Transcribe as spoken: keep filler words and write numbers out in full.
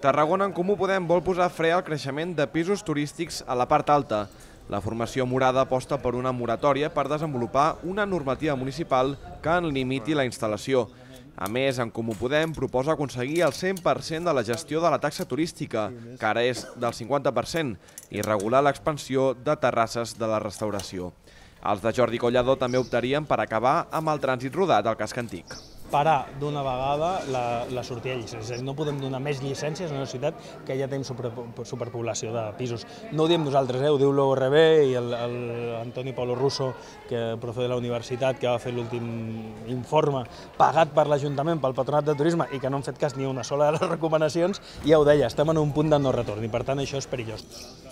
Tarragona en Comú Podem vol posar fre al creixement de pisos turístics a la part alta. La formació morada aposta per una moratòria per desenvolupar una normativa municipal que en limiti la instal·lació. A més, en Comú Podem proposa aconseguir el cent per cent de la gestió de la taxa turística, que ara és del cinquanta per cent, i regular l'expansió de terrasses de la restauració. Els de Jordi Collado també optarien per acabar amb el trànsit rodat al casc antic. Parar d'una vegada la, la sortida de llicències. És a dir, no podem donar més llicències a una ciutat que ja té super, superpoblació de pisos. No ho diem nosaltres, eh? Ho diu l'O R B i l'Antoni Paulo Russo, que profe de la universitat, que va fer l'últim informe pagat per l'Ajuntament, pel Patronat de Turisme, i que no han fet cas ni una sola de les recomanacions, ja ho deia, estem en un punt de no retorn i per tant això és perillós.